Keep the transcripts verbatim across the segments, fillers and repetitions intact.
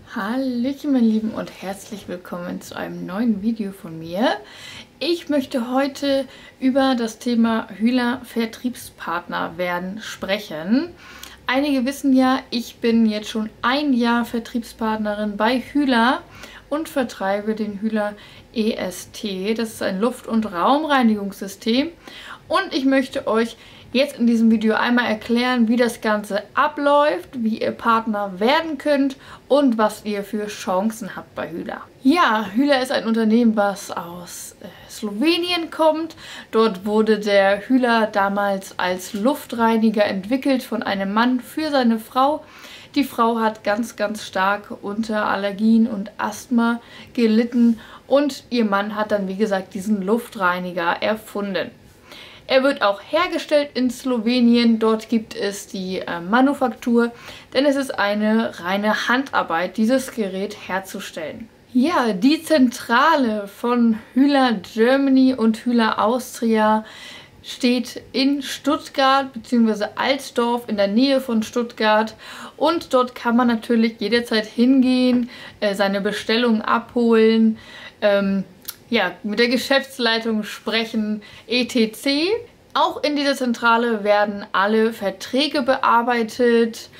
Hallöchen meine Lieben und herzlich willkommen zu einem neuen Video von mir. Ich möchte heute über das Thema Hühler Vertriebspartner werden sprechen. Einige wissen ja, ich bin jetzt schon ein Jahr Vertriebspartnerin bei Hühler und vertreibe den Hühler E S T. Das ist ein Luft- und Raumreinigungssystem und ich möchte euch jetzt in diesem Video einmal erklären, wie das Ganze abläuft, wie ihr Partner werden könnt und was ihr für Chancen habt bei Hühler. Ja, Hühler ist ein Unternehmen, was aus äh, Slowenien kommt. Dort wurde der Hühler damals als Luftreiniger entwickelt von einem Mann für seine Frau. Die Frau hat ganz, ganz stark unter Allergien und Asthma gelitten und ihr Mann hat dann, wie gesagt, diesen Luftreiniger erfunden. Er wird auch hergestellt in Slowenien, dort gibt es die äh, Manufaktur, denn es ist eine reine Handarbeit, dieses Gerät herzustellen. Ja, die Zentrale von Hühler Germany und Hühler Austria steht in Stuttgart bzw. Altdorf in der Nähe von Stuttgart und dort kann man natürlich jederzeit hingehen, äh, seine Bestellung abholen, ähm, ja, mit der Geschäftsleitung sprechen, et cetera. Auch in dieser Zentrale werden alle Verträge bearbeitet.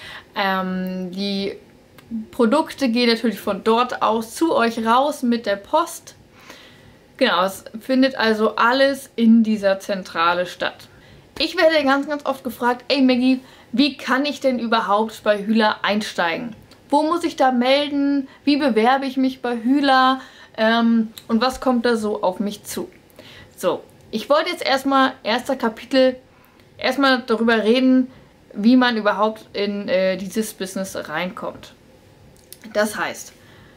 Ähm, die Produkte gehen natürlich von dort aus zu euch raus mit der Post. Genau, es findet also alles in dieser Zentrale statt. Ich werde ganz, ganz oft gefragt, ey Maggie, wie kann ich denn überhaupt bei Hühler einsteigen? Wo muss ich da melden? Wie bewerbe ich mich bei Hühler? Ähm, und was kommt da so auf mich zu? So, ich wollte jetzt erstmal, erster Kapitel, erstmal darüber reden, wie man überhaupt in äh, dieses Business reinkommt. Das heißt,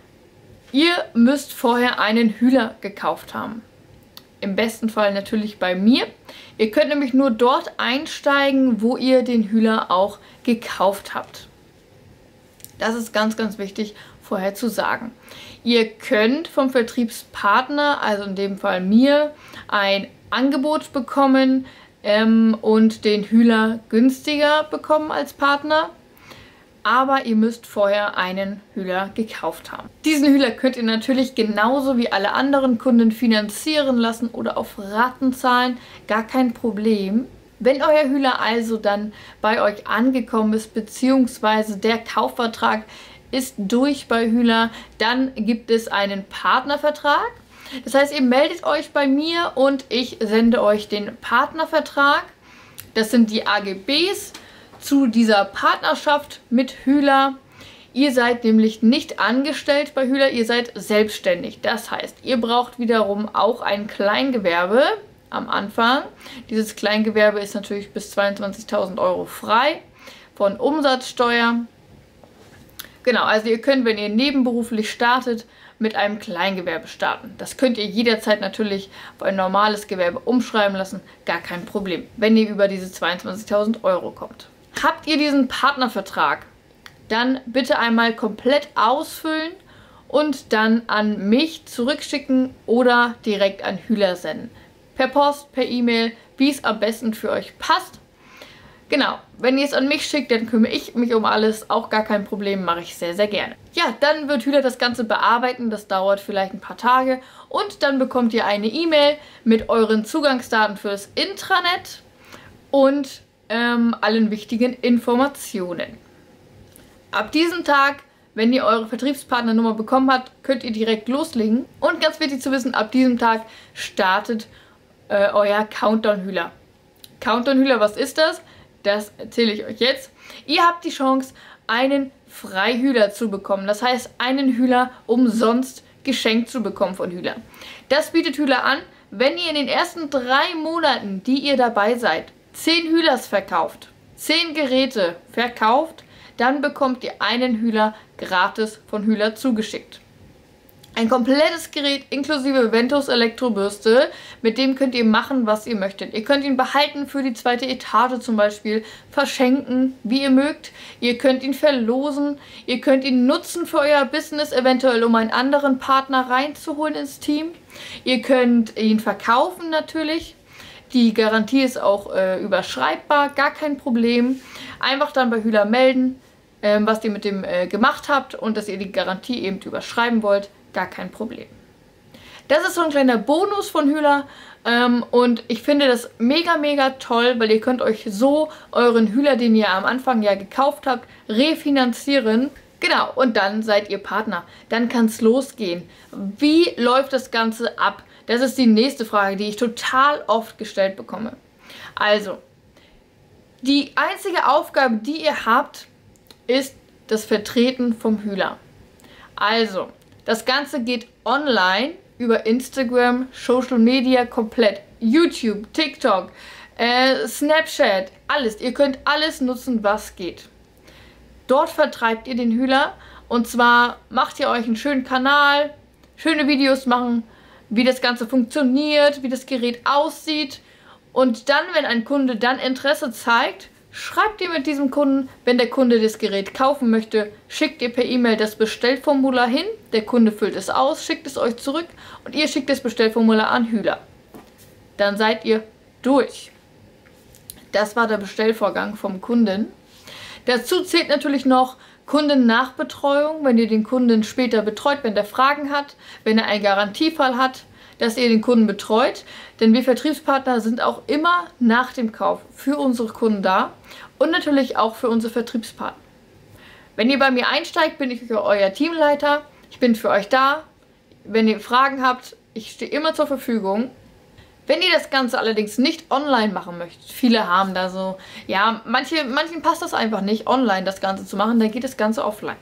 ihr müsst vorher einen Hühler gekauft haben. Im besten Fall natürlich bei mir. Ihr könnt nämlich nur dort einsteigen, wo ihr den Hühler auch gekauft habt. Das ist ganz, ganz wichtig vorher zu sagen. Ihr könnt vom Vertriebspartner, also in dem Fall mir, ein Angebot bekommen ähm, und den Hühler günstiger bekommen als Partner. Aber ihr müsst vorher einen Hühler gekauft haben. Diesen Hühler könnt ihr natürlich genauso wie alle anderen Kunden finanzieren lassen oder auf Raten zahlen. Gar kein Problem. Wenn euer Hühler also dann bei euch angekommen ist, beziehungsweise der Kaufvertrag ist durch bei Hühler, dann gibt es einen Partnervertrag. Das heißt, ihr meldet euch bei mir und ich sende euch den Partnervertrag. Das sind die A G Bs zu dieser Partnerschaft mit Hühler. Ihr seid nämlich nicht angestellt bei Hühler, ihr seid selbstständig. Das heißt, ihr braucht wiederum auch ein Kleingewerbe am Anfang. Dieses Kleingewerbe ist natürlich bis zweiundzwanzigtausend Euro frei von Umsatzsteuer. Genau, also ihr könnt, wenn ihr nebenberuflich startet, mit einem Kleingewerbe starten. Das könnt ihr jederzeit natürlich auf ein normales Gewerbe umschreiben lassen, gar kein Problem, wenn ihr über diese zweiundzwanzigtausend Euro kommt. Habt ihr diesen Partnervertrag, dann bitte einmal komplett ausfüllen und dann an mich zurückschicken oder direkt an Hühler senden. Per Post, per E-Mail, wie es am besten für euch passt. Genau, wenn ihr es an mich schickt, dann kümmere ich mich um alles. Auch gar kein Problem, mache ich sehr, sehr gerne. Ja, dann wird Hühler das Ganze bearbeiten. Das dauert vielleicht ein paar Tage. Und dann bekommt ihr eine E-Mail mit euren Zugangsdaten fürs Intranet und ähm, allen wichtigen Informationen. Ab diesem Tag, wenn ihr eure Vertriebspartnernummer bekommen habt, könnt ihr direkt loslegen. Und ganz wichtig zu wissen, ab diesem Tag startet äh, euer Countdown-Hühler. Countdown-Hühler, was ist das? Das erzähle ich euch jetzt. Ihr habt die Chance, einen Freihühler zu bekommen. Das heißt, einen Hühler umsonst geschenkt zu bekommen von Hühler. Das bietet Hühler an, wenn ihr in den ersten drei Monaten, die ihr dabei seid, zehn Hühlers verkauft, zehn Geräte verkauft, dann bekommt ihr einen Hühler gratis von Hühler zugeschickt. Ein komplettes Gerät inklusive Ventus Elektrobürste, mit dem könnt ihr machen, was ihr möchtet. Ihr könnt ihn behalten für die zweite Etage zum Beispiel, verschenken, wie ihr mögt. Ihr könnt ihn verlosen, ihr könnt ihn nutzen für euer Business, eventuell um einen anderen Partner reinzuholen ins Team. Ihr könnt ihn verkaufen natürlich. Die Garantie ist auch äh, überschreibbar, gar kein Problem. Einfach dann bei Hühler melden. ähm, was ihr mit dem äh, gemacht habt und dass ihr die Garantie eben überschreiben wollt, gar kein Problem. Das ist so ein kleiner Bonus von Hühler ähm, und ich finde das mega, mega toll, weil ihr könnt euch so euren Hühler, den ihr am Anfang ja gekauft habt, refinanzieren. Genau, und dann seid ihr Partner. Dann kann es losgehen. Wie läuft das Ganze ab? Das ist die nächste Frage, die ich total oft gestellt bekomme. Also, die einzige Aufgabe, die ihr habt, ist das Vertreten vom Hühler. Also, das Ganze geht online über Instagram, Social Media komplett, YouTube, TikTok, äh, Snapchat, alles. Ihr könnt alles nutzen, was geht. Dort vertreibt ihr den Hühler und zwar macht ihr euch einen schönen Kanal, schöne Videos machen, wie das Ganze funktioniert, wie das Gerät aussieht und dann, wenn ein Kunde dann Interesse zeigt, schreibt ihr mit diesem Kunden, wenn der Kunde das Gerät kaufen möchte, schickt ihr per E-Mail das Bestellformular hin, der Kunde füllt es aus, schickt es euch zurück und ihr schickt das Bestellformular an Hühler. Dann seid ihr durch. Das war der Bestellvorgang vom Kunden. Dazu zählt natürlich noch Kundennachbetreuung, wenn ihr den Kunden später betreut, wenn der Fragen hat, wenn er einen Garantiefall hat, dass ihr den Kunden betreut. Denn wir Vertriebspartner sind auch immer nach dem Kauf für unsere Kunden da und natürlich auch für unsere Vertriebspartner. Wenn ihr bei mir einsteigt, bin ich euer Teamleiter. Ich bin für euch da. Wenn ihr Fragen habt, ich stehe immer zur Verfügung. Wenn ihr das Ganze allerdings nicht online machen möchtet, viele haben da so, ja, manche, manchen passt das einfach nicht, online das Ganze zu machen, dann geht das Ganze offline.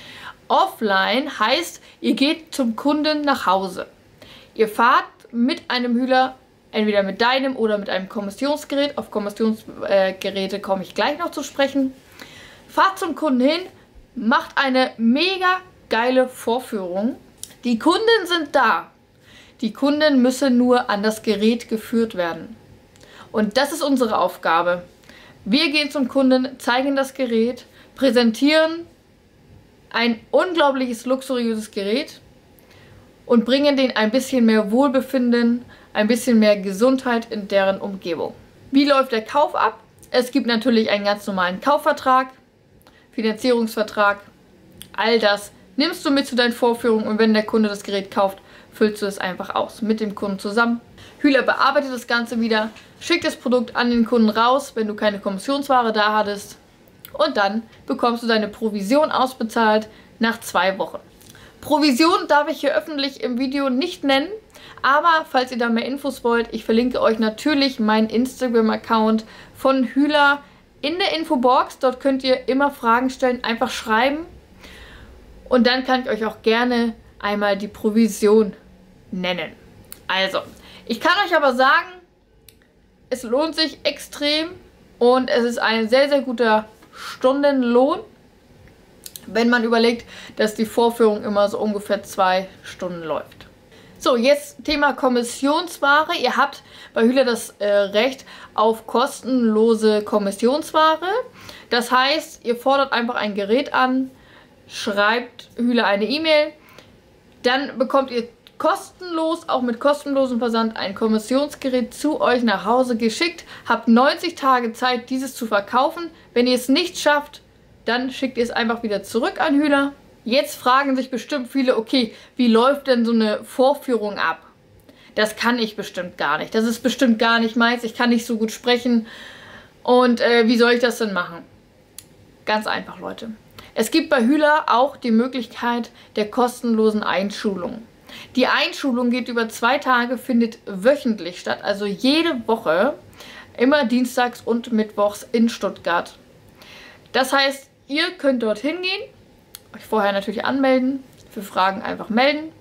Offline heißt, ihr geht zum Kunden nach Hause. Ihr fahrt mit einem Hühler, entweder mit deinem oder mit einem Kommissionsgerät, auf Kommissionsgeräte äh, komme ich gleich noch zu sprechen, fahrt zum Kunden hin, macht eine mega geile Vorführung. Die Kunden sind da. Die Kunden müssen nur an das Gerät geführt werden. Und das ist unsere Aufgabe. Wir gehen zum Kunden, zeigen das Gerät, präsentieren ein unglaubliches, luxuriöses Gerät und bringen denen ein bisschen mehr Wohlbefinden, ein bisschen mehr Gesundheit in deren Umgebung. Wie läuft der Kauf ab? Es gibt natürlich einen ganz normalen Kaufvertrag, Finanzierungsvertrag, all das nimmst du mit zu deinen Vorführungen und wenn der Kunde das Gerät kauft, füllst du es einfach aus mit dem Kunden zusammen. Hühler bearbeitet das Ganze wieder, schickt das Produkt an den Kunden raus, wenn du keine Kommissionsware da hattest. Und dann bekommst du deine Provision ausbezahlt nach zwei Wochen. Provision darf ich hier öffentlich im Video nicht nennen, aber falls ihr da mehr Infos wollt, ich verlinke euch natürlich meinen Instagram-Account von Hühler in der Infobox. Dort könnt ihr immer Fragen stellen, einfach schreiben. Und dann kann ich euch auch gerne einmal die Provision nennen. Also, ich kann euch aber sagen, es lohnt sich extrem und es ist ein sehr, sehr guter Stundenlohn, wenn man überlegt, dass die Vorführung immer so ungefähr zwei Stunden läuft. So, jetzt Thema Kommissionsware. Ihr habt bei Hühler das äh, Recht auf kostenlose Kommissionsware. Das heißt, ihr fordert einfach ein Gerät an, schreibt Hühler eine E-Mail, dann bekommt ihr kostenlos, auch mit kostenlosem Versand, ein Kommissionsgerät zu euch nach Hause geschickt. Habt neunzig Tage Zeit, dieses zu verkaufen. Wenn ihr es nicht schafft, dann schickt ihr es einfach wieder zurück an Hühler. Jetzt fragen sich bestimmt viele, okay, wie läuft denn so eine Vorführung ab? Das kann ich bestimmt gar nicht. Das ist bestimmt gar nicht meins. Ich kann nicht so gut sprechen. Und äh, wie soll ich das denn machen? Ganz einfach, Leute. Es gibt bei Hühler auch die Möglichkeit der kostenlosen Einschulung. Die Einschulung geht über zwei Tage, findet wöchentlich statt, also jede Woche, immer dienstags und mittwochs in Stuttgart. Das heißt, ihr könnt dorthin gehen, euch vorher natürlich anmelden, für Fragen einfach melden.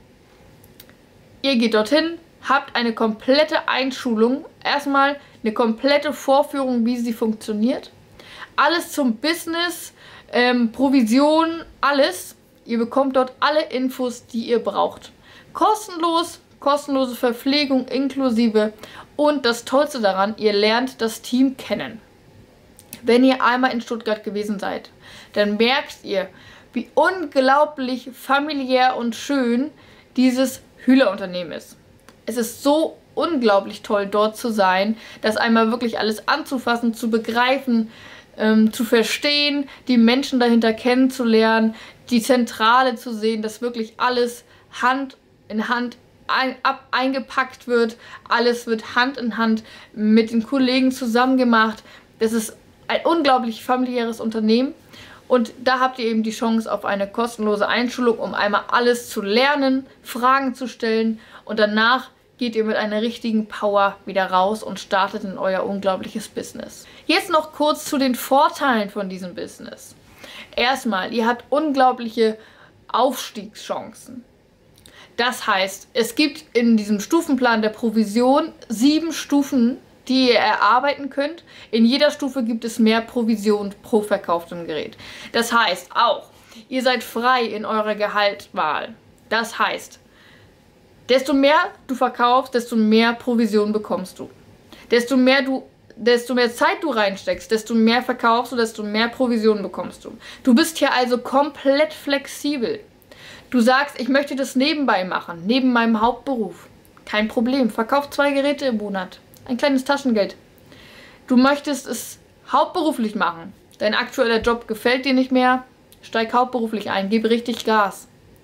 Ihr geht dorthin, habt eine komplette Einschulung, erstmal eine komplette Vorführung, wie sie funktioniert. Alles zum Business, ähm, Provision, alles. Ihr bekommt dort alle Infos, die ihr braucht. Kostenlos, kostenlose Verpflegung inklusive und das Tollste daran, ihr lernt das Team kennen. Wenn ihr einmal in Stuttgart gewesen seid, dann merkt ihr, wie unglaublich familiär und schön dieses Hühler-Unternehmen ist. Es ist so unglaublich toll, dort zu sein, das einmal wirklich alles anzufassen, zu begreifen, ähm, zu verstehen, die Menschen dahinter kennenzulernen, die Zentrale zu sehen, dass wirklich alles Hand in Hand ein, ab, eingepackt wird, alles wird Hand in Hand mit den Kollegen zusammen gemacht. Das ist ein unglaublich familiäres Unternehmen und da habt ihr eben die Chance auf eine kostenlose Einschulung, um einmal alles zu lernen, Fragen zu stellen und danach geht ihr mit einer richtigen Power wieder raus und startet in euer unglaubliches Business. Jetzt noch kurz zu den Vorteilen von diesem Business. Erstmal, ihr habt unglaubliche Aufstiegschancen. Das heißt, es gibt in diesem Stufenplan der Provision sieben Stufen, die ihr erarbeiten könnt. In jeder Stufe gibt es mehr Provision pro verkauftem Gerät. Das heißt auch, ihr seid frei in eurer Gehaltswahl. Das heißt, desto mehr du verkaufst, desto mehr Provision bekommst du. Desto mehr du, desto mehr Zeit du reinsteckst, desto mehr verkaufst du, desto mehr Provision bekommst du. Du bist hier also komplett flexibel. Du sagst, ich möchte das nebenbei machen, neben meinem Hauptberuf. Kein Problem, verkauf zwei Geräte im Monat. Ein kleines Taschengeld. Du möchtest es hauptberuflich machen. Dein aktueller Job gefällt dir nicht mehr. Steig hauptberuflich ein, gib richtig Gas.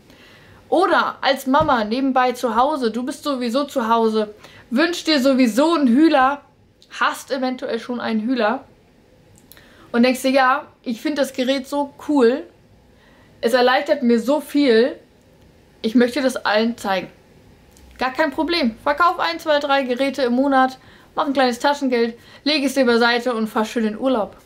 Oder als Mama nebenbei zu Hause, du bist sowieso zu Hause, wünschst dir sowieso einen Hühler, hast eventuell schon einen Hühler und denkst dir, ja, ich finde das Gerät so cool, es erleichtert mir so viel, ich möchte das allen zeigen. Gar kein Problem. Verkauf ein, zwei, drei Geräte im Monat, mach ein kleines Taschengeld, lege es dir beiseite und fahr schön in Urlaub.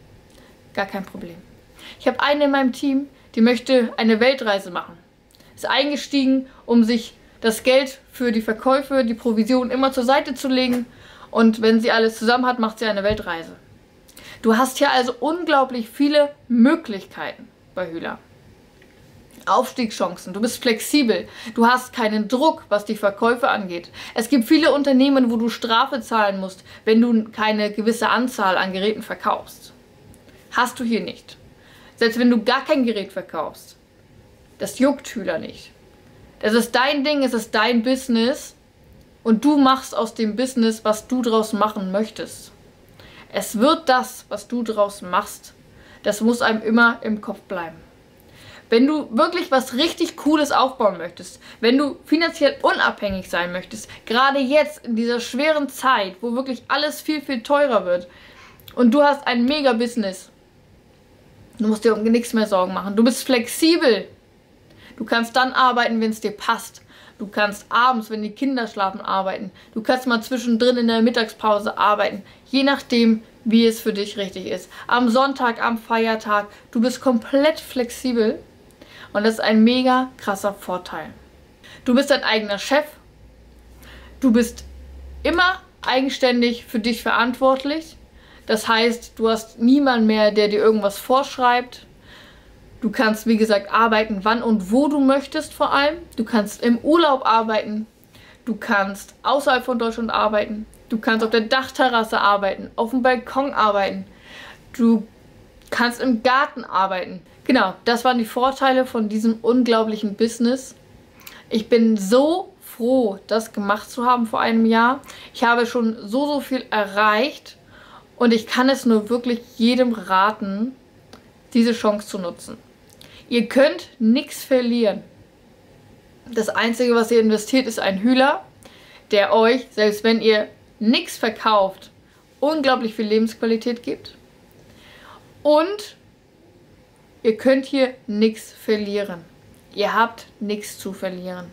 Gar kein Problem. Ich habe eine in meinem Team, die möchte eine Weltreise machen. Ist eingestiegen, um sich das Geld für die Verkäufe, die Provision immer zur Seite zu legen. Und wenn sie alles zusammen hat, macht sie eine Weltreise. Du hast hier also unglaublich viele Möglichkeiten bei Hühler. Aufstiegschancen, du bist flexibel, du hast keinen Druck, was die Verkäufe angeht. Es gibt viele Unternehmen, wo du Strafe zahlen musst, wenn du keine gewisse Anzahl an Geräten verkaufst. Hast du hier nicht. Selbst wenn du gar kein Gerät verkaufst. Das juckt Hühler nicht. Das ist dein Ding, es ist dein Business und du machst aus dem Business, was du draus machen möchtest. Es wird das, was du draus machst. Das muss einem immer im Kopf bleiben. Wenn du wirklich was richtig Cooles aufbauen möchtest, wenn du finanziell unabhängig sein möchtest, gerade jetzt in dieser schweren Zeit, wo wirklich alles viel, viel teurer wird und du hast ein Mega-Business, du musst dir um nichts mehr Sorgen machen. Du bist flexibel. Du kannst dann arbeiten, wenn es dir passt. Du kannst abends, wenn die Kinder schlafen, arbeiten. Du kannst mal zwischendrin in der Mittagspause arbeiten. Je nachdem, wie es für dich richtig ist. Am Sonntag, am Feiertag. Du bist komplett flexibel. Und das ist ein mega krasser Vorteil. Du bist dein eigener Chef. Du bist immer eigenständig für dich verantwortlich. Das heißt, du hast niemanden mehr, der dir irgendwas vorschreibt. Du kannst, wie gesagt, arbeiten, wann und wo du möchtest vor allem. Du kannst im Urlaub arbeiten. Du kannst außerhalb von Deutschland arbeiten. Du kannst auf der Dachterrasse arbeiten, auf dem Balkon arbeiten. Du kannst im Garten arbeiten. Genau, das waren die Vorteile von diesem unglaublichen Business. Ich bin so froh, das gemacht zu haben vor einem Jahr. Ich habe schon so, so viel erreicht und ich kann es nur wirklich jedem raten, diese Chance zu nutzen. Ihr könnt nichts verlieren. Das Einzige, was ihr investiert, ist ein Hühler, der euch, selbst wenn ihr nichts verkauft, unglaublich viel Lebensqualität gibt. Und ihr könnt hier nichts verlieren. Ihr habt nichts zu verlieren.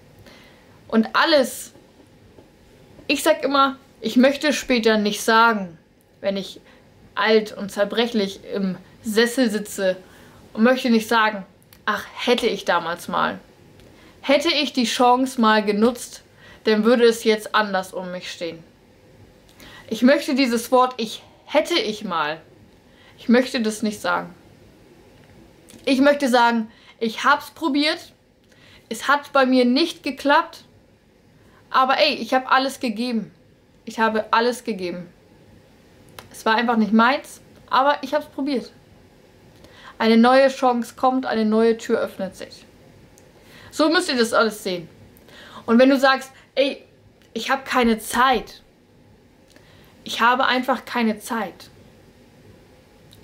Und alles, ich sag immer, ich möchte später nicht sagen, wenn ich alt und zerbrechlich im Sessel sitze und möchte nicht sagen, ach, hätte ich damals mal. Hätte ich die Chance mal genutzt, dann würde es jetzt anders um mich stehen. Ich möchte dieses Wort, ich hätte ich mal, ich möchte das nicht sagen. Ich möchte sagen, ich hab's probiert, es hat bei mir nicht geklappt, aber ey, ich habe alles gegeben. Ich habe alles gegeben. Es war einfach nicht meins, aber ich habe es probiert. Eine neue Chance kommt, eine neue Tür öffnet sich. So müsst ihr das alles sehen. Und wenn du sagst, ey, ich habe keine Zeit. Ich habe einfach keine Zeit.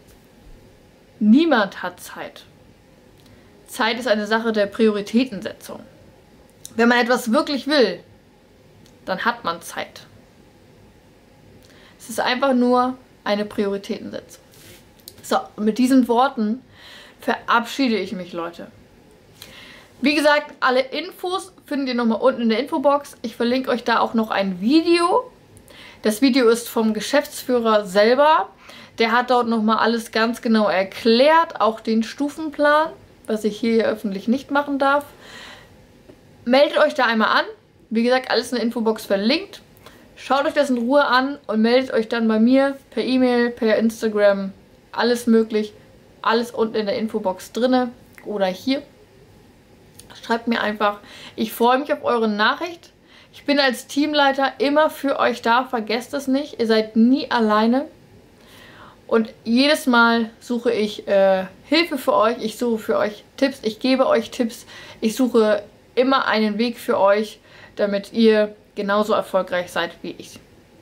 Niemand hat Zeit. Zeit ist eine Sache der Prioritätensetzung. Wenn man etwas wirklich will, dann hat man Zeit. Es ist einfach nur eine Prioritätensetzung. So, und mit diesen Worten verabschiede ich mich, Leute. Wie gesagt, alle Infos findet ihr nochmal unten in der Infobox. Ich verlinke euch da auch noch ein Video. Das Video ist vom Geschäftsführer selber. Der hat dort nochmal alles ganz genau erklärt, auch den Stufenplan, was ich hier öffentlich nicht machen darf. Meldet euch da einmal an. Wie gesagt, alles in der Infobox verlinkt. Schaut euch das in Ruhe an und meldet euch dann bei mir per E-Mail, per Instagram, alles möglich. Alles unten in der Infobox drinne oder hier. Schreibt mir einfach. Ich freue mich auf eure Nachricht. Ich bin als Teamleiter immer für euch da. Vergesst es nicht. Ihr seid nie alleine. Und jedes Mal suche ich äh, Hilfe für euch. Ich suche für euch Tipps. Ich gebe euch Tipps. Ich suche immer einen Weg für euch, damit ihr genauso erfolgreich seid wie ich.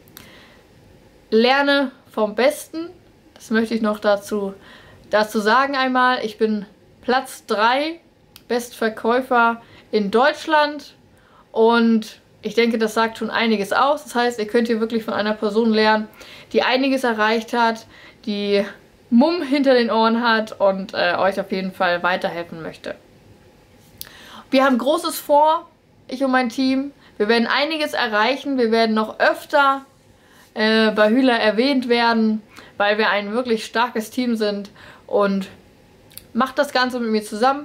Lerne vom Besten. Das möchte ich noch dazu, dazu sagen einmal. Ich bin Platz drei Bestverkäufer in Deutschland und ich denke, das sagt schon einiges aus. Das heißt, ihr könnt hier wirklich von einer Person lernen, die einiges erreicht hat, die Mumm hinter den Ohren hat und äh, euch auf jeden Fall weiterhelfen möchte. Wir haben Großes vor, ich und mein Team. Wir werden einiges erreichen. Wir werden noch öfter äh, bei Hühler erwähnt werden, weil wir ein wirklich starkes Team sind. Und macht das Ganze mit mir zusammen.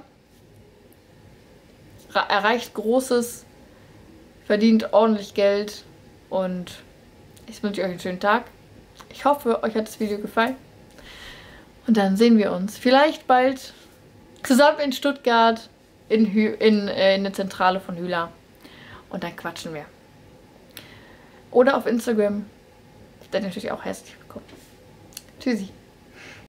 Erreicht Großes, verdient ordentlich Geld und ich wünsche euch einen schönen Tag. Ich hoffe, euch hat das Video gefallen. Und dann sehen wir uns vielleicht bald zusammen in Stuttgart in, Hü in, äh, in der Zentrale von Hühler. Und dann quatschen wir. Oder auf Instagram. Seid natürlich auch herzlich willkommen. Tschüssi.